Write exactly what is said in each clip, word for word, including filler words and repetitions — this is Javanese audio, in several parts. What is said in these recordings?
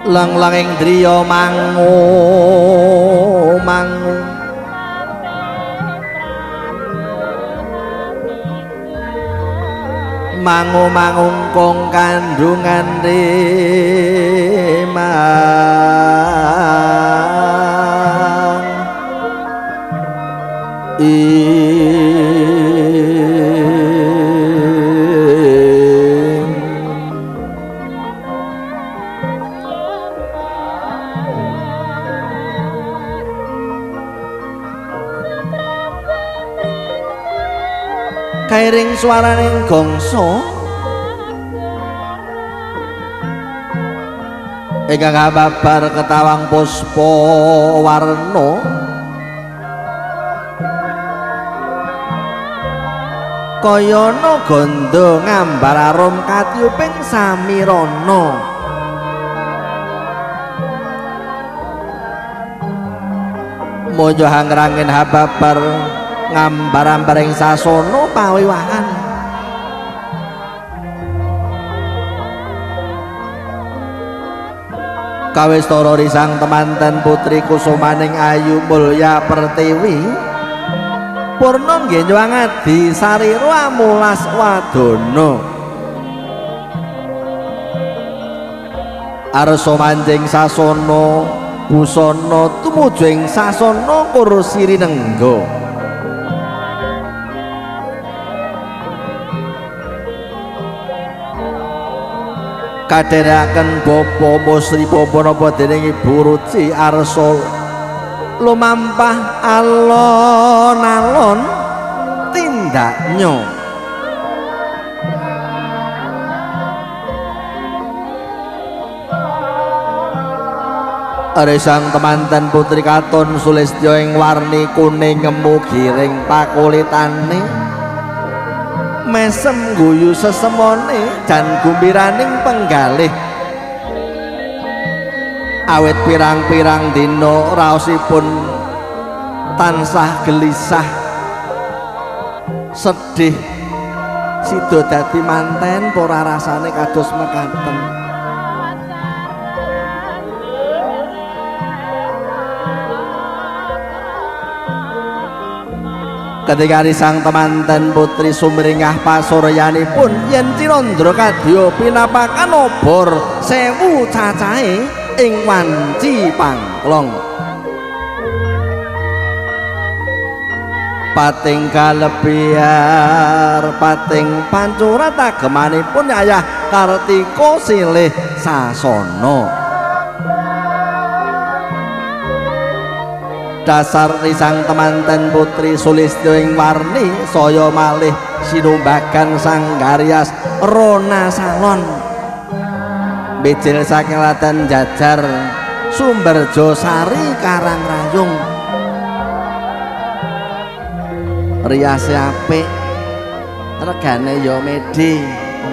Lang-langing driya mangu mangu mangu mangungkung kandungan remang kairing swaraning gongso ingkang kababar ketawang puspa warna kayana gandha ngambar arum katyuping samirana mojo hangrangin hababar ngambar-ambaring sasana pawiwahan kawistara risang temanten putri kusumaning ayu mulya pertiwi purna nggih nyuwangadi sarira amulas wadana arsa manjing sasana busana tumuju ing sasana kursi rinengga kadheraken bapa musri bapa napa dening ibu ruci arsa lumampah alon-alon tindaknya aresang temanten putri katon sulistya ing warni kuning ngemu giring pakulitane mesem guyu sesemone jan gumbiraning penggalih awet pirang-pirang dina raosipun tansah gelisah sedih sida dadi manten ora rasane kados mekaten ketika risang temanten putri sumringah pasuryanipun yen Cirandra kadya pinapakan obor sewu cacahe ing wanci pangklong pating kalebiar pating pancurat agemanipun Ayah Kartika silih sasana dasar risang temanten putri sulistya ing warni saya malih sinumbagan Sanggaryas Rona Salon bijil saking Ladan Jajar Sumberjo Sari Karangrayung riase apik regane ya medhi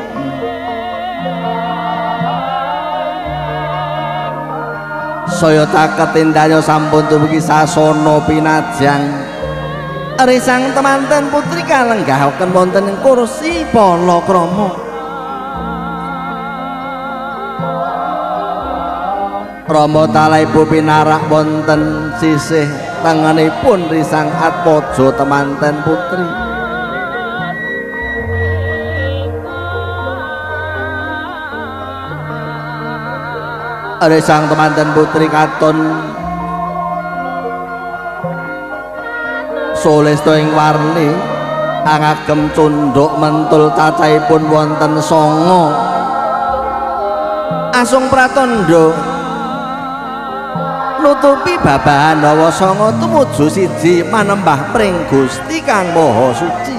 saya taket indaya sampun dumugi sasana pinajang risang temanten putri kalenggahaken wonten ing kursi palakrama Rama Talaibu pinarak wonten sisih tengenipun risang atmaja temanten putri risang temanten putri katon sulistya ing warni angagem cunduk mentul cacahipun wonten sanga asung pratandha nutupi babahan hawa sanga tumuju siji manembah pring Gusti Kang Maha Suci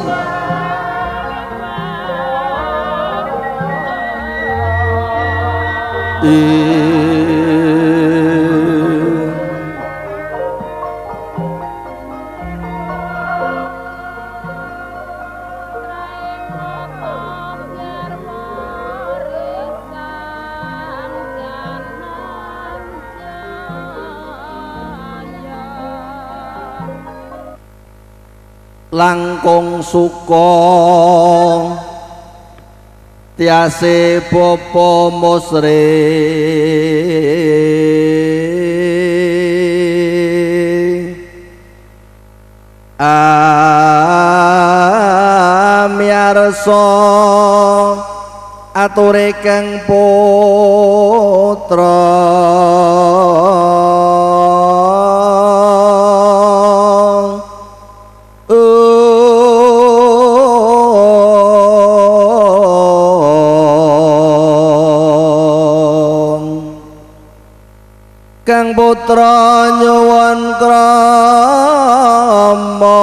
langkung suka tiase bapa musri amyarsa ature kang putra kang putra nyuwun krama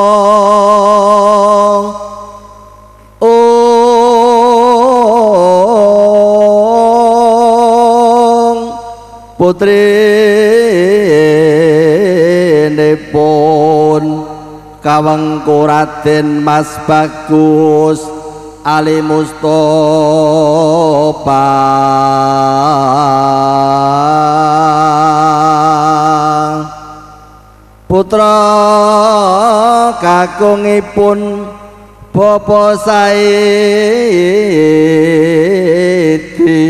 putrinipun kawengku Raden Mas Bagus Ali Mustofa putra kakungipun Bapa Saidi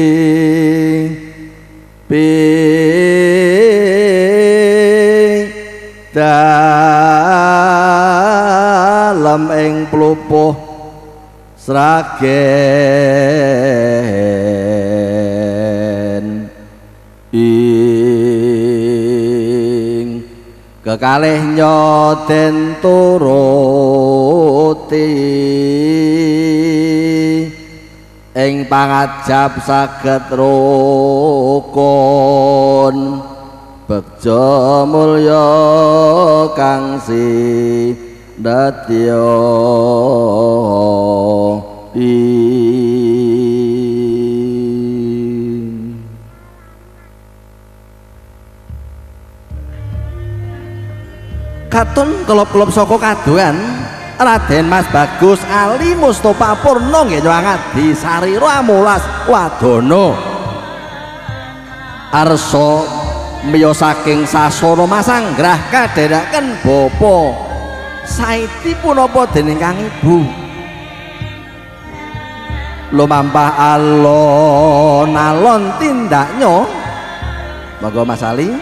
dalem ing plupuh Sragen ing kekalih nyoden turuti ing pangajab saged rukun bekja mulya kang sidadya katon kelop-kelop saka kaduan Raden Mas Bagus Ali Mustofa Purna nggih nyuwangadi sarira amulas wadana arsa miya saking sasana masanggrah kadheraken Bapa Saidi punapa dening kang ibu lumampah alon-alon tindaknya monggo Mas Ali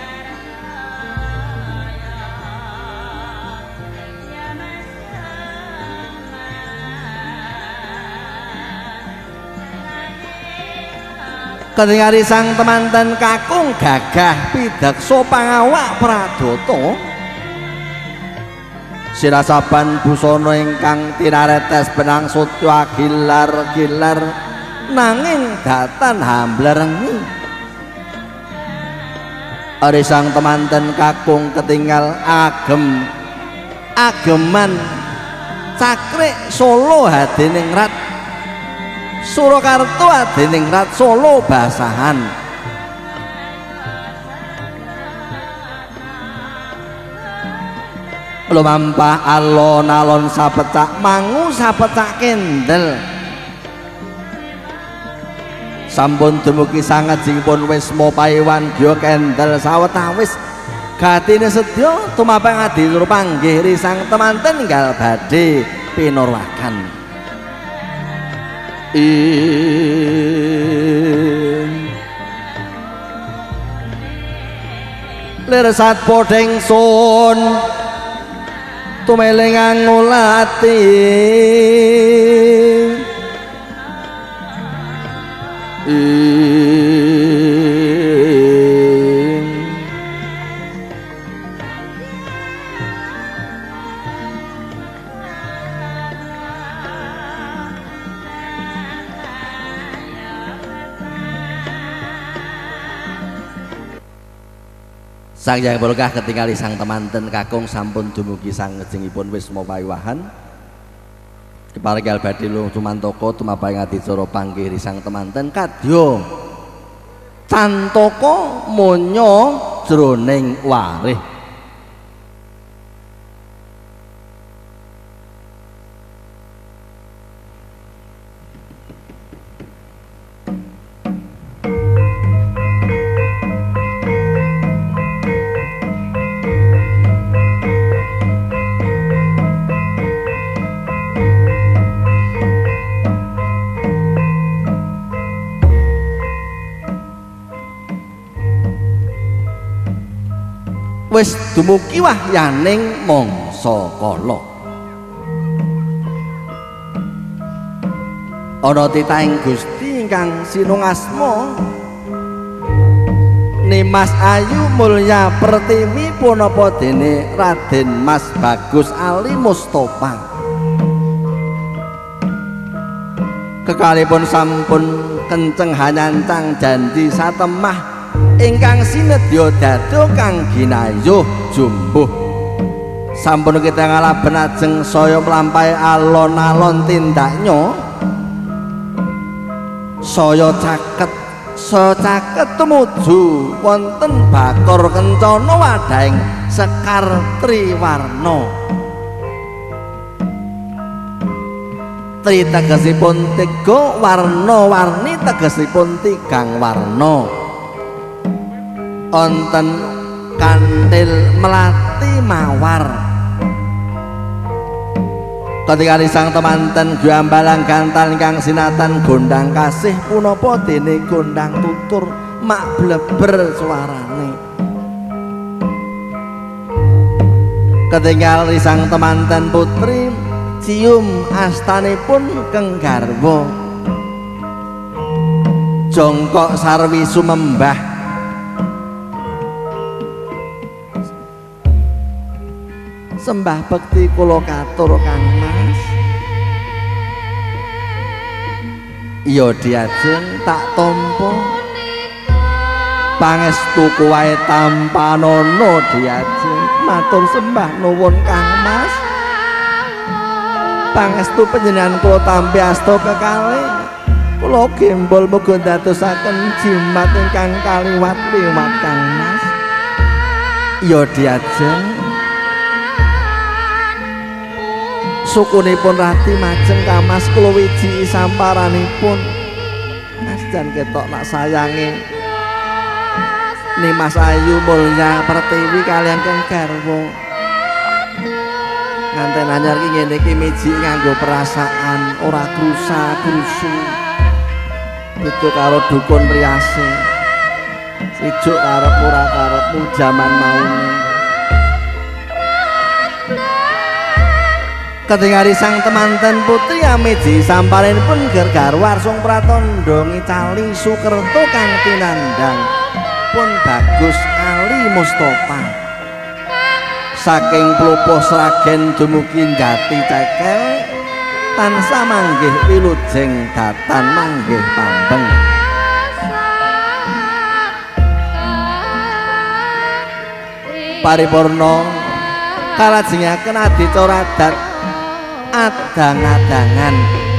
ketingari sang temanten kakung gagah pidaksa pangawak pradata sirasaban busana ingkang tinaretes benang sutya gilar-gilar nanging datan hamblerengi ari sang temanten kakung ketinggal agem ageman cakrik Solo hadening rat Surakarta adening rat Solo basahan lumampah alon-alon sapecak mangu sapecak kendel sampun dumugi sangajengipun Wisma Paewan Gya Kendel sawetawis gatine sedya tumapeng adiluhur panggih risang temanten enggal badhe pinurwakan ing leresat podeng sun tumeling ngulati ing sang yang berkah ketingali sang temanten kakung sampun dumugi sangejengipun Wisma Paewahan keparenggal badhe lu tumantaka tumapang adicara panggih sang temanten kadya cantaka monya jroning warih wis dumugi wahyaning mangsa kala. Ana titahing Gusti ingkang sinungasma Nimas Ayu Mulya Pertiwi punapa dene Raden Mas Bagus Ali Mustofa. Kekalipun sampun kenceng hanyancang janji satemah ingkang sinedya dado kang ginayuh jumbuh. Sampun kita ngalaben ajeng saya mlampahi alon-alon tindaknya. Saya caket saya caket tumuju wonten Bakor Kencana wadhahing Sekar Triwarna. Tri tegesipun tiga, warna-warni tegesipun tigang warna. Wonten kanthil melati mawar. Ketika sang temanten Gambalang gantal kang sinatan gondang kasih punapa dene gondang tutur mak bleber suarane. Ketinggal sang temanten putri cium astanipun keng garwa. Jongkok sarwi sumembah sembah bekti kula katur Kang Mas. Iya diajeng tak tampa pangestu kuwae tampanono diajeng matur sembah nuwun Kang Mas. Pangestu panjenengan kula tampi asta kekalih kula gembol muga dadosaken jimat ingkang kaliwat liwat Kang Mas. Iya diajeng sukunipun rati majeng Kamas kula wiji samparanipun. Mas jan ketok nak sayange Nimas Ayu Mulya Pertiwi kaliyan kang garwa. Nganten anyar ki ngene iki miji nganggo perasaan ora krusa-krusu. Itu karo dukun riase. Sijuk karep ora karepmu jaman maune. Ketinggali sang temanten putri ameji samparin pun gergarwa arsung pratandha ngicali Sukerto kang tinandang pun Bagus Ali Mustofa. Saking plupuh Sragen dumugi Jati Cekel tansah manggih wilujeng datan manggih pambeng. Paripurna kalajengaken adicara adat adang-adangan.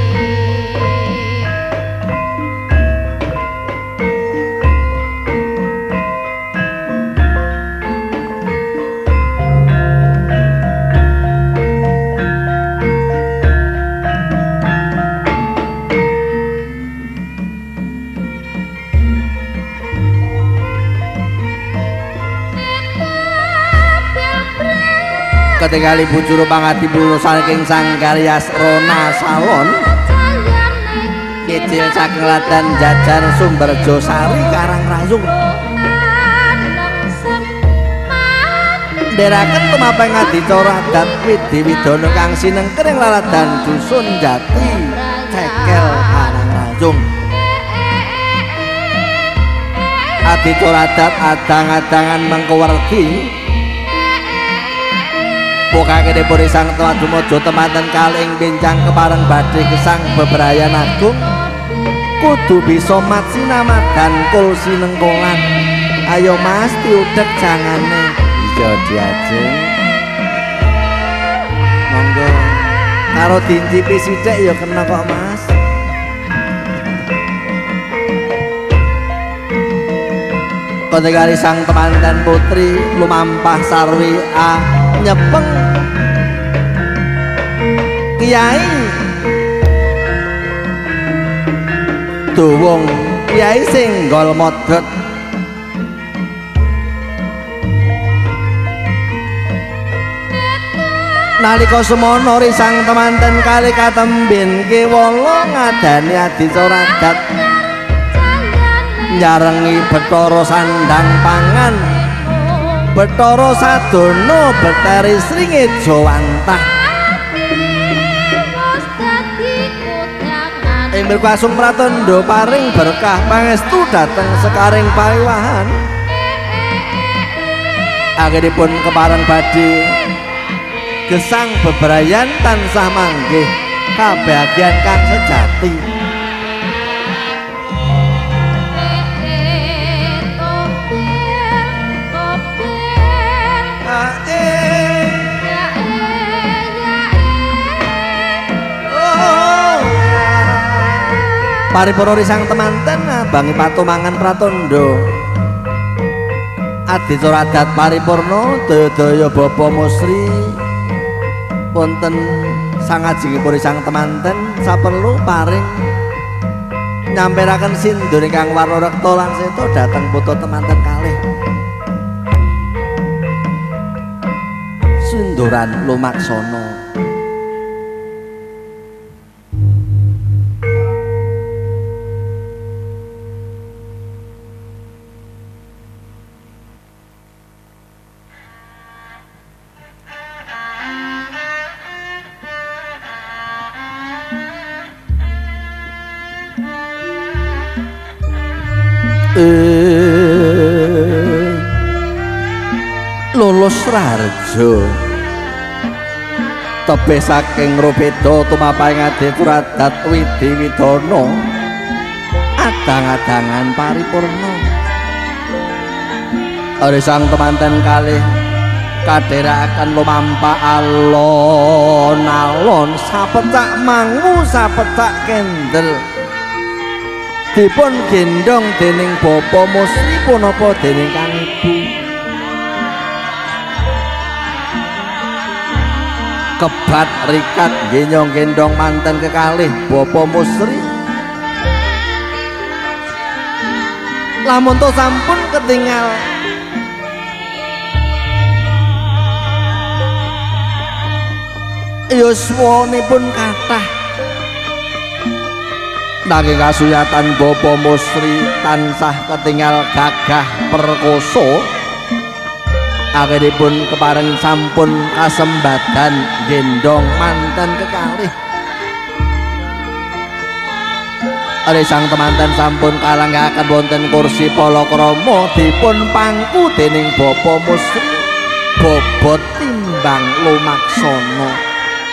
Ketika libu juru pangati bulu saking Sanggaryas Rona Salon kecil saking Ladan Jajar Sumberjo Sari Karangrayung nderaken tumapeng adicara adat Widi Widono kang sinengkering laladan dusun Jati Cekel Karangrayung. Adicara adat adang-adangan mengkuwerdi Pokake dipun sang telah dumojo temanten kaling bincang kepareng badhe gesang bebrayan agung kudu bisa mat sinamadan kul sinengkolan. Ayo Mas diudek jangane. Iya diajeng. Monggo karo dincipi sithik ya kena kok Mas. Ketika sang temanten putri lumampah sarwi a nyepeng Kiai Duwung Kiai Singgol Modot nalika semono risang temanten kali katembin kewala ngadani adicara adat nyarengi Bathara sandang pangan Bathara Sadana Betari Sringit Jawantah ing berkuasung pratandha paring berkah pangestu dhateng sekaring pawiwahan akhiripun kepareng badhe gesang bebrayan tansah manggih kabagyan kang sejati paripura risang temanten abangi patumangan pratandha adicara adat paripurna daya-daya Bapa Musri wonten sangajengipun risang temanten saperlu paring nyampiraken sindur ingkang warna rekta lan seta dhateng putra temanten kalih sinduran lumaksana. Lulus Raharja tebih saking Rupeda tumapahing adicara adat Widi Widana adang-adangan paripurna risang temanten kalih kadherekaken lumampah alon-alon sapecak mangu sapecak kendel dipun gendong dening Bapa Musri punapa dening Kang Ibu kebat rikat ngenyong gendong manten kekalih Bapa Musri lamun to sampun ketingal yuswanipun kathah nanging kasuyatan Bapa Musri tansah ketingal gagah perkoso akhiripun kepareng sampun kasembadan gendong manten kekalih risang temanten sampun kalanggahaken wonten kursi palakrama dipun pangku dening Bapa Musri bobot timbang lumaksana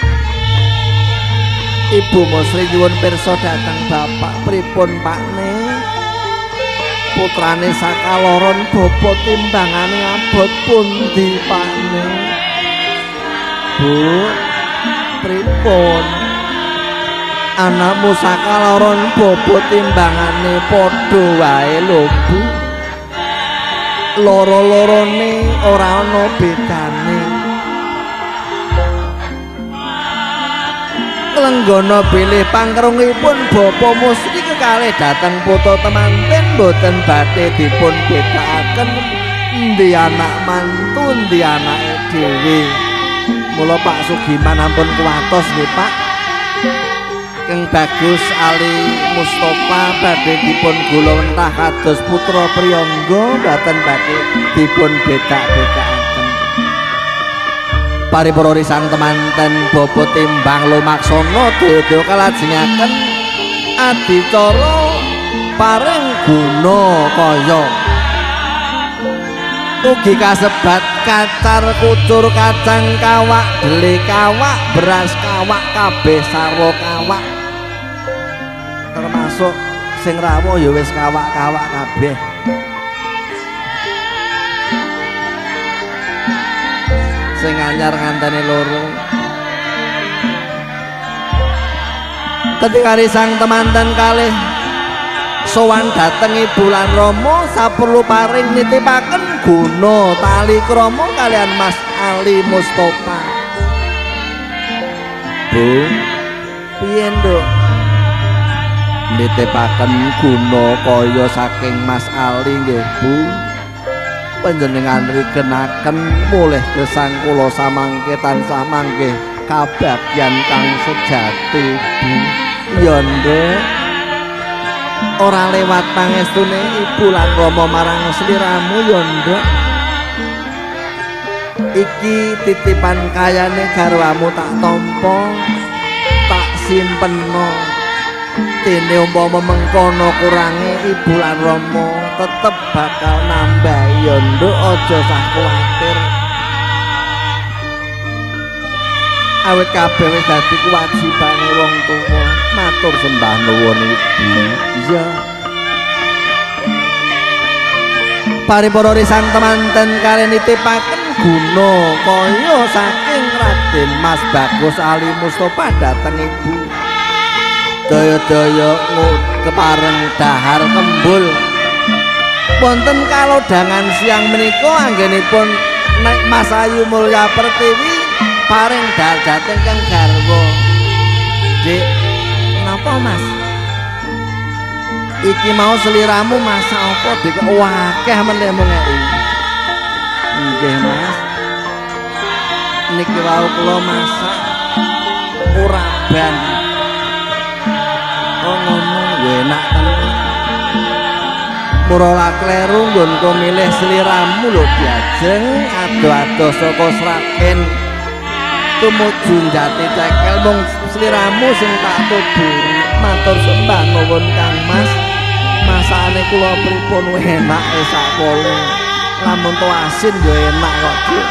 Ibu Musri nyuwun pirsa dhateng Bapak pripun Pakne putrane sakaloron bapa timbangane abot pundi Pakne Bu pripun anakmu sakaloron bapa timbangane padha wae lho Bu loro-lorone ora ana bedane lenggana bilih pangkrungipun Bapa Musri kekalih dhateng putra temanten boten badhe dipun bedakaken endi anak mantu endi anake dhewe mula Pak Sugiman ampun kuwatos nggih Pak Kang Bagus Ali Mustofa badhe dipun gulawentah kados putra priyangga boten badhe dipun bedak-bedakaken paripura risang temanten bapa timbang lumaksana daya kalajengaken adicara paring guna kaya ugi kasebat kacar kucur kacang kawak dele kawak beras kawak kabeh sarwa kawak termasuk sing rawuh ya wis kawak-kawak kabeh sing anyar ngantene loro ketika risang temanten kalih sowan dhateng Ibu lan Rama saperlu paring nitipaken guna tali krama kalian Mas Ali Mustofa Bu piye Nduk nitipaken guna kaya saking Mas Ali nggih Bu panjenengan rikenaken mulih gesang kula samangke tansah mangke kabagyan kang sejati Bu ya Nduk ora lewat pangestune Ibu lan Rama marang sliramu ya Nduk iki titipan kayane garwamu tak tampa tak simpeno dene umpama mengkono kurange ibu lan rama tetep bakal nambah ya nduk aja sah kuwatir awit kabeh wis dadi kewajibane wong tuwa matur sembah nuwun ibu iya paripara risang temanten kaliyan nitipaken guna kaya saking Raden Mas Bagus Ali Mustofa dhateng ibu daya-daya kepareng dahar kembul wonten kalodhangan siang menika anggenipun nek Mas Ayu Mulya Pertiwi paring dahar dhateng kang garwa Dik napa Mas iki mau seliramu masak apa Dik wakeh menemu ngeki nggih Mas niki wau kula masak uraban oh ngono enak tenan murala kleru nggonku milih seliramu lho diajeng ado-ado saka Sragen tumuju Jati Cekel mung seliramu sing tak tuburi matur sembah nuwun Kang Mas masakane kula pripun enake sakole lamun to asin yo enak kok Dik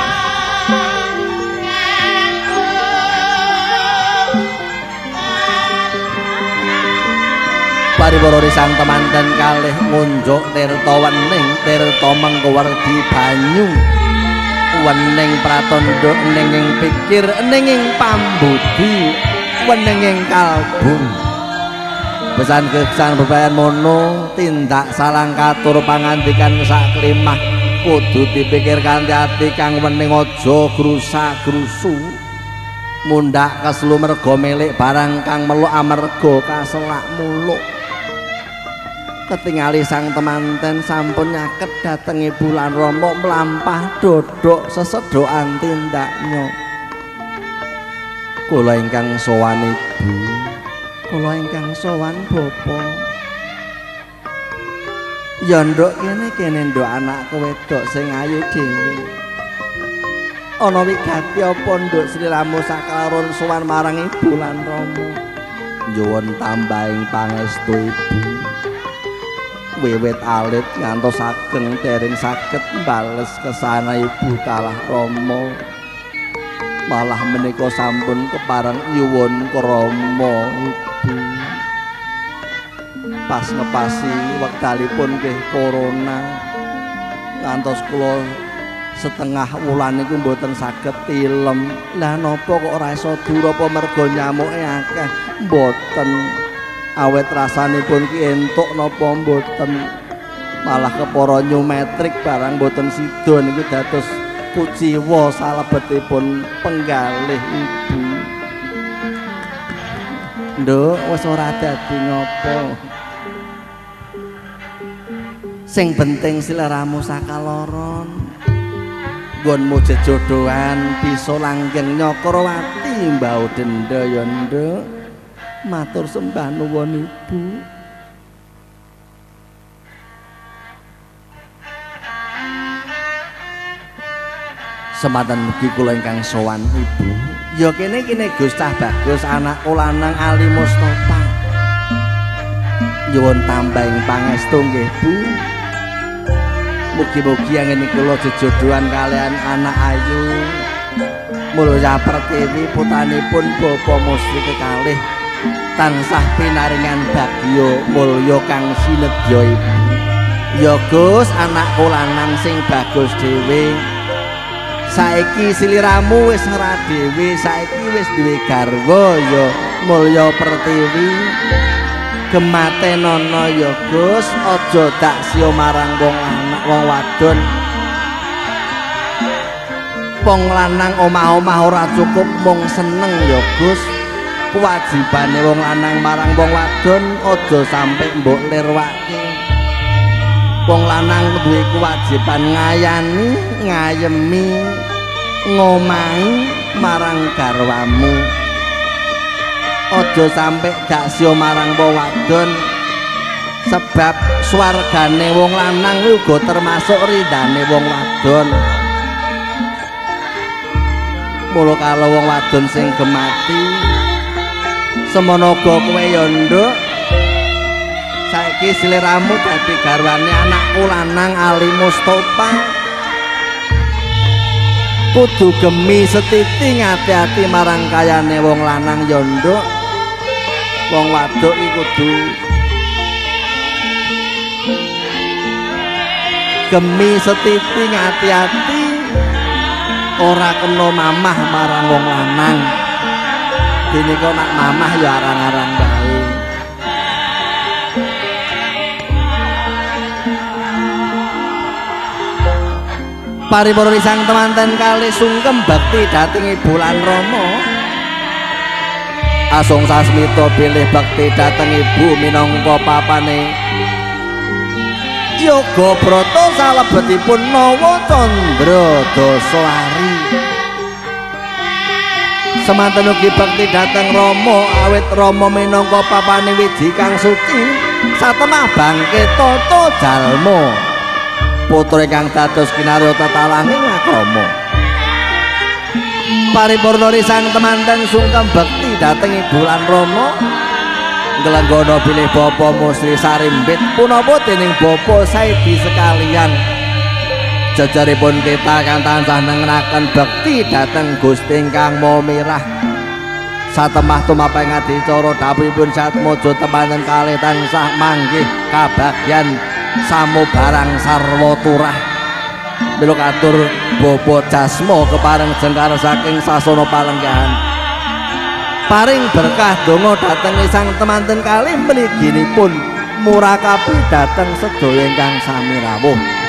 paripara risang temanten kalih ngunjuk tirta wening tirta mengkuwerdi banyu wening pratandha ninging pikir ninging pambudi weninging kalbu pesan kesan bebayan mono tindak salang katur pangandikan sak klimah kudu dipikir kanthi ati kang wening aja grusa-grusu mundak keselu merga milik barang kang meluk amarga kaselak muluk ketingali sang temanten sampun nyaket dateng ibu lan rama mlampah dodok sesedokan tindaknya kula ingkang sowan ibu kula ingkang sowan bapa ya nduk kene kene nduk anakku wedok sing ayu dhewe ana wigati apa nduk sliramu sakalaron sowan marang ibu lan rama nyuwun tambahing pangestu ibu wiwit alit ngantos ageng dereng saged mbales kesana ibu kalah rama malah menika sampun kepareng nyuwun krama ibu pas ngepasi wektalipun nggih corona ngantos kula setengah wulan niku mboten saged tilem lah napa kok ora iso dur apa merga nyamuke akeh mboten awet rasanipun ki entuk napa mboten malah kepara nyumetrik barang mboten sida niku dados kuciwa salebetipun penggalih ibu nduk wis ora dadi ngopo sing penting sliramu sakaloron nggonmu jejodohan bisa langgeng Nyakrawati mbau denda ya nduk matur sembah nuwun ibu sematan mugi kula ingkang sowan ibu ya kene kene Gus Cah Bagus anakku lanang Ali Mustofa nyuwun tambahing pangestu nggih Bu mugi-mugi anggen kula jejodohan kalian anak ayu Mulya Pertiwi putranipun Bapa Musti kekalih tansah pinaringan bagya mulya kang sinedya ibu ya Gus anakku lanang sing bagus dhewe saiki sliramu wis ngrah dhewe saiki wis duwe garwa ya Mulya Pertiwi gematenono ya Gus aja dak sio marang wong lanang wong wadon wong lanang omah-omah ora cukup mung seneng ya Gus kewajibane wong lanang marang wong wadon aja sampe mbok lirwake wong lanang duwe kewajiban ngayani ngayemi ngomahi marang garwamu aja sampe dak sio marang wong wadon sebab swargane wong lanang uga termasuk ridane wong wadon mula kala wong wadon sing gemati semono uga kowe ya nduk saiki sliramu dadi garwane anakku lanang Ali Mustofa kudu gemi setiti ngati-ati marang kayane wong lanang ya nduk wong wadok iki kudu gemi setiti ngati-ati ora kena mamah marang wong lanang dene kok nak mamah ya arang-arang bae paripurna risang temanten kalih sungkem bakti dhateng bulan Rama asung sasmita bilih bakti dhateng ibu minangka papane yoga brata salebetipun Nawa Candra Dasari semanten ugi bakti dhateng Rama awit Rama minangka papane wiji kang suci satemah bangke tata jalma putra kang dados kinarya tetalanging agama paripurna risang temanten sungkem bakti dhateng bulan Rama nglenggana bilih Bapa Musli Sarimbit punapa dening Bapa Saidi sekalian jajaripun kita kang tansah nengenaken bakti dhateng Gusti ingkang Maha Mirah satemah tumapeng adicara dawuhipun Satmaja temanten kalih tansah manggih kabagyan samubarang sarwa turah mila katur Bapa Jasma kepareng jengkar saking sasana palenggahan paring berkah donga dhateng sang temanten kalih mliginipun murakabi dhateng sedaya ingkang sami rawuh.